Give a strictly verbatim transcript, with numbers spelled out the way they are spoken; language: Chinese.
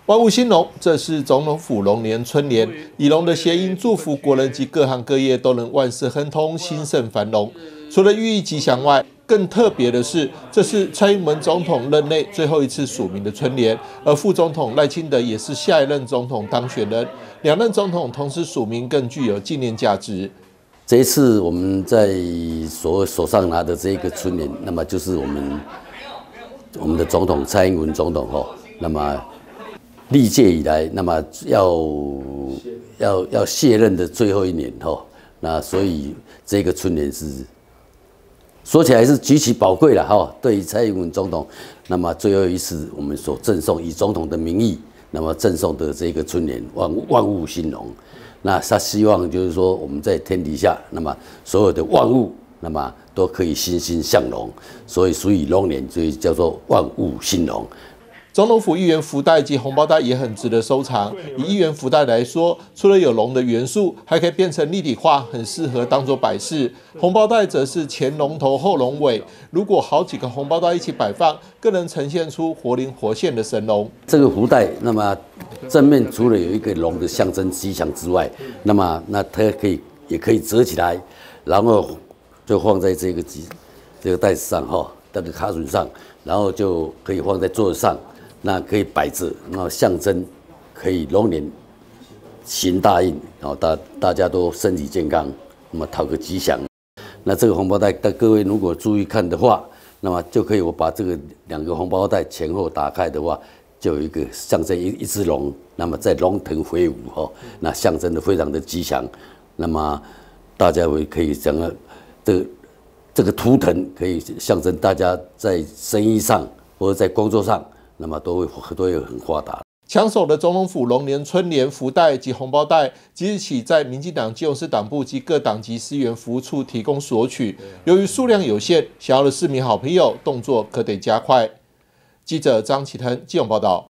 万物兴隆，这是总统府龙年春联，以龙的谐音祝福国人及各行各业都能万事亨通、兴盛繁荣。除了寓意吉祥外，更特别的是，这是蔡英文总统任内最后一次署名的春联，而副总统赖清德也是下一任总统当选人，两任总统同时署名，更具有纪念价值。 这一次我们在手手上拿的这个春联，那么就是我们我们的总统蔡英文总统吼，那么历届以来，那么要要要卸任的最后一年吼，那所以这个春联是说起来是极其宝贵了哈。对于蔡英文总统，那么最后一次我们所赠送以总统的名义，那么赠送的这个春联万万物兴隆。那他希望就是说我们在天底下，那么所有的万物，那么都可以欣欣向荣，所以所以龙年就叫做万物兴隆。 总统府一元福袋及红包袋也很值得收藏。以一元福袋来说，除了有龙的元素，还可以变成立体化，很适合当作摆饰。红包袋则是前龙头后龙尾，如果好几个红包袋一起摆放，更能呈现出活灵活现的神龙。 这个福袋，那么正面除了有一个龙的象征吉祥之外，那么那它可以也可以折起来，然后就放在这个这个袋子上哈，这个卡榫上，然后就可以放在桌子上。那可以摆着，然后象征可以龙年行大运，然后大大家都身体健康，那么讨个吉祥。那这个红包袋，各位如果注意看的话，那么就可以我把这个两个红包袋前后打开的话，就有一个象征一一只龙，那么在龙腾飞舞哈，那象征的非常的吉祥。那么大家会可以讲个这个这个图腾可以象征大家在生意上或者在工作上。那么都会都会很发达。 抢手的总统府龙年春联、福袋及红包袋，即日起在民进党基隆市党部及各党级市议员服务处提供索取。由于数量有限，想要的市民好朋友动作可得加快。记者张启腾基隆报道。